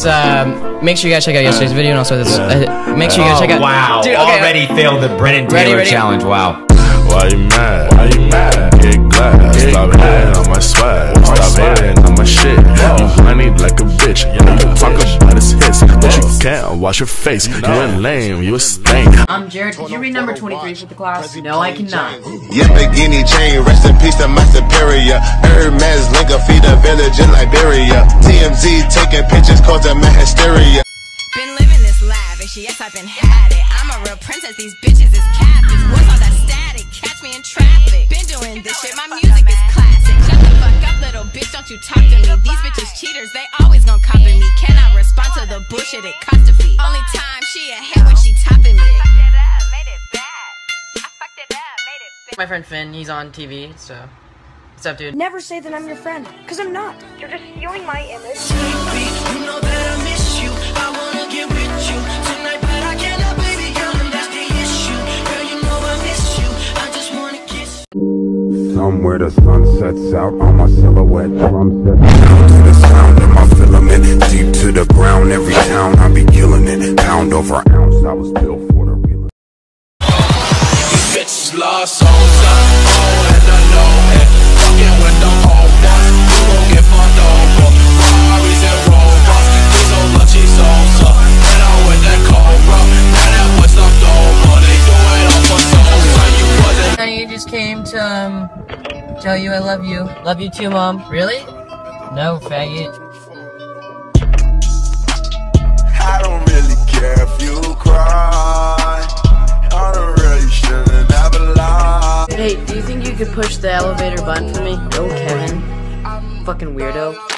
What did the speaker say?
make sure you guys check out yesterday's video and also this. Make sure you guys check out. Wow! Dude, okay, already failed the Brennan Taylor challenge. Wow. Why you mad? Why you mad? Get glad. Stop hating on my swag. Stop hating on my shit. You whiny like a bitch. You talk about his hits, but you can't wash your face. You ain't lame. You a stank. I'm Jared. Could you read number 23 for the class? No, I cannot. Lamborghini chain, rest in peace to my superior. Hermes Linker feed a village in Liberia. TMZ taking pictures causing my hysteria. Been living this lavish, yes I've been had it. I'm a real princess, these bitches is catfish. What's all that static? Catch me in traffic. Been doing this shit, my music is classic. Shut the fuck up, little bitch, don't you talk to me. These bitches cheaters, they always gon' copy me. Cannot respond to the bullshit it costs to feed. Only time she a hit when she topping me. My friend Finn, he's on TV, so what's up, dude? Never say that I'm your friend, because I'm not. You're just stealing my image. You know that I miss you. I wanna get with you tonight, but I cannot, baby girl, and that's the issue. Girl, you know I miss you. I just wanna kiss you. Somewhere the sun sets out on my silhouette. Drum set down to the sound of my filament. Deep to the ground, every town I be killing it. Pound over ounce, I was built for the real. Bitches lost souls, oh, and I know it. Fucking with the whole one, you gon' get fucked over. Ferraris and Rovers, these old lucky souls, and I'm with that Cobra. Now that was stuffed over, they do it all for souls, so you wasn't. I just came to tell you I love you. Love you too, Mom. Really? No, faggot. I don't really care if you cry. I don't really shouldn't ever lie. Hey, do you think you could push the elevator button for me? No, Kevin. Fucking weirdo.